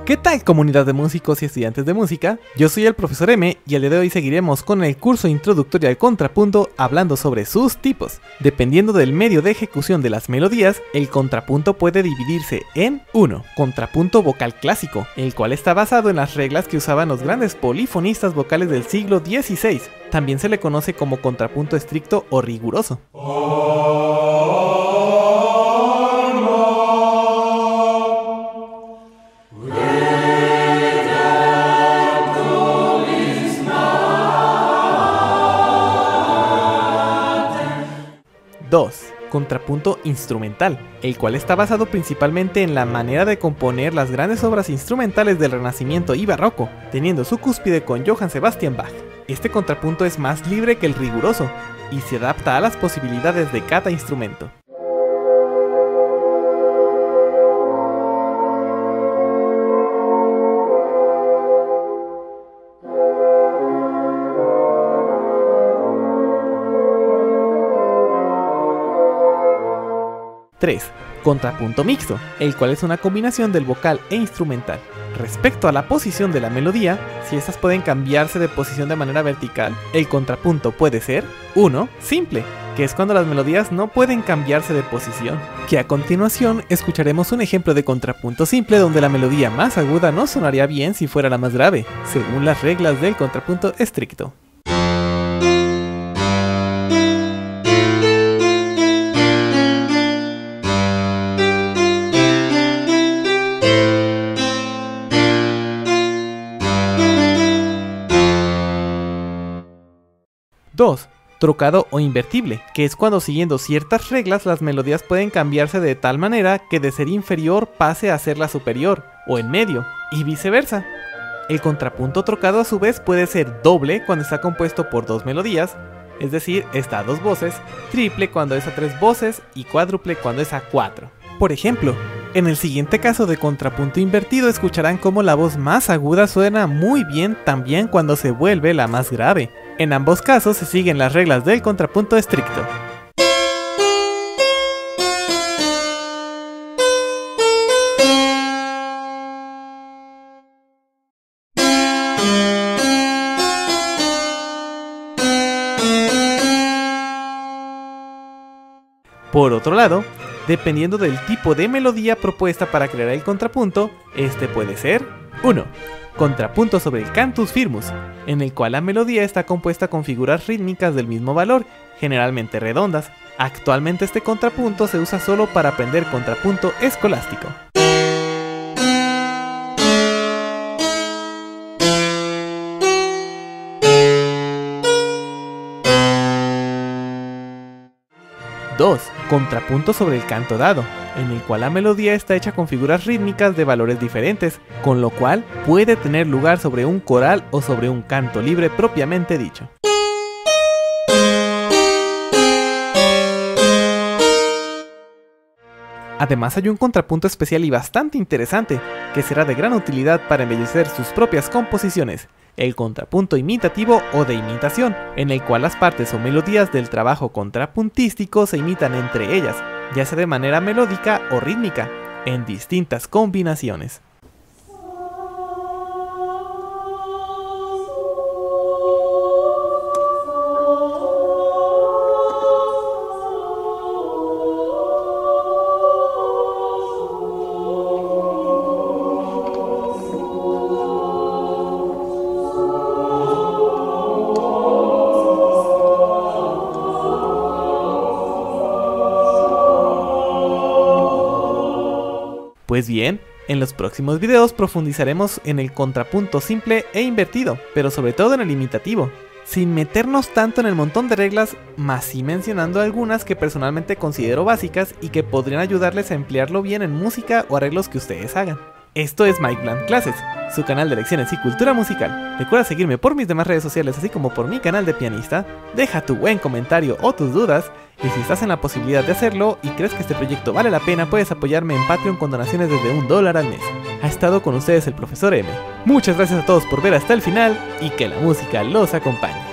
¿Qué tal, comunidad de músicos y estudiantes de música? Yo soy el profesor M y el día de hoy seguiremos con el curso introductorio al contrapunto hablando sobre sus tipos. Dependiendo del medio de ejecución de las melodías, el contrapunto puede dividirse en 1. Contrapunto vocal clásico, el cual está basado en las reglas que usaban los grandes polifonistas vocales del siglo XVI. También se le conoce como contrapunto estricto o riguroso. 2. Contrapunto instrumental, el cual está basado principalmente en la manera de componer las grandes obras instrumentales del Renacimiento y Barroco, teniendo su cúspide con Johann Sebastian Bach. Este contrapunto es más libre que el riguroso y se adapta a las posibilidades de cada instrumento. 3. Contrapunto mixto, el cual es una combinación del vocal e instrumental. Respecto a la posición de la melodía, si estas pueden cambiarse de posición de manera vertical, el contrapunto puede ser 1. Simple, que es cuando las melodías no pueden cambiarse de posición. Que a continuación escucharemos un ejemplo de contrapunto simple donde la melodía más aguda no sonaría bien si fuera la más grave, según las reglas del contrapunto estricto. Dos. Trocado o invertible, que es cuando siguiendo ciertas reglas las melodías pueden cambiarse de tal manera que de ser inferior pase a ser la superior, o en medio, y viceversa. El contrapunto trocado a su vez puede ser doble cuando está compuesto por dos melodías, es decir, está a dos voces, triple cuando es a tres voces y cuádruple cuando es a cuatro. Por ejemplo, en el siguiente caso de contrapunto invertido escucharán cómo la voz más aguda suena muy bien también cuando se vuelve la más grave. En ambos casos se siguen las reglas del contrapunto estricto. Por otro lado, dependiendo del tipo de melodía propuesta para crear el contrapunto, este puede ser 1. Contrapunto sobre el cantus firmus, en el cual la melodía está compuesta con figuras rítmicas del mismo valor, generalmente redondas. Actualmente este contrapunto se usa solo para aprender contrapunto escolástico. 2. Contrapunto sobre el canto dado, en el cual la melodía está hecha con figuras rítmicas de valores diferentes, con lo cual puede tener lugar sobre un coral o sobre un canto libre propiamente dicho. Además hay un contrapunto especial y bastante interesante, que será de gran utilidad para embellecer sus propias composiciones, el contrapunto imitativo o de imitación, en el cual las partes o melodías del trabajo contrapuntístico se imitan entre ellas, ya sea de manera melódica o rítmica, en distintas combinaciones. Pues bien, en los próximos videos profundizaremos en el contrapunto simple e invertido, pero sobre todo en el imitativo, sin meternos tanto en el montón de reglas, más sí mencionando algunas que personalmente considero básicas y que podrían ayudarles a emplearlo bien en música o arreglos que ustedes hagan. Esto es Mike Bland Classes, su canal de lecciones y cultura musical. Recuerda seguirme por mis demás redes sociales así como por mi canal de pianista, deja tu buen comentario o tus dudas, y si estás en la posibilidad de hacerlo y crees que este proyecto vale la pena, puedes apoyarme en Patreon con donaciones desde $1 al mes. Ha estado con ustedes el profesor M. Muchas gracias a todos por ver hasta el final y que la música los acompañe.